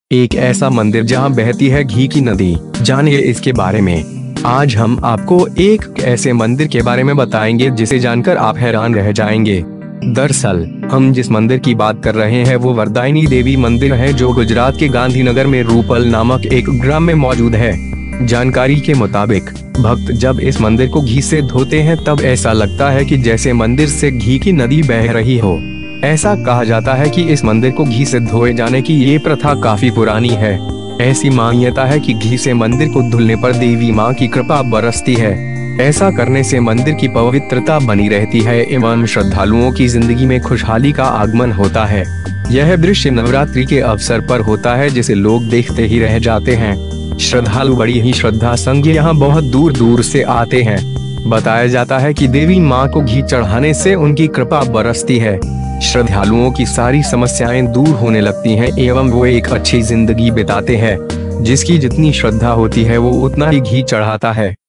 एक ऐसा मंदिर जहां बहती है घी की नदी। जानिए इसके बारे में। आज हम आपको एक ऐसे मंदिर के बारे में बताएंगे जिसे जानकर आप हैरान रह जाएंगे। दरअसल हम जिस मंदिर की बात कर रहे हैं वो वरदायिनी देवी मंदिर है, जो गुजरात के गांधीनगर में रूपल नामक एक ग्राम में मौजूद है। जानकारी के मुताबिक भक्त जब इस मंदिर को घी से धोते हैं तब ऐसा लगता है कि जैसे मंदिर से घी की नदी बह रही हो। ऐसा कहा जाता है कि इस मंदिर को घी से धोए जाने की ये प्रथा काफी पुरानी है। ऐसी मान्यता है कि घी से मंदिर को धुलने पर देवी माँ की कृपा बरसती है। ऐसा करने से मंदिर की पवित्रता बनी रहती है एवं श्रद्धालुओं की जिंदगी में खुशहाली का आगमन होता है। यह दृश्य नवरात्रि के अवसर पर होता है जिसे लोग देखते ही रह जाते हैं। श्रद्धालु बड़ी ही श्रद्धा संग यहाँ बहुत दूर दूर से आते हैं। बताया जाता है कि देवी माँ को घी चढ़ाने से उनकी कृपा बरसती है, श्रद्धालुओं की सारी समस्याएं दूर होने लगती हैं एवं वो एक अच्छी जिंदगी बिताते हैं। जिसकी जितनी श्रद्धा होती है वो उतना ही घी चढ़ाता है।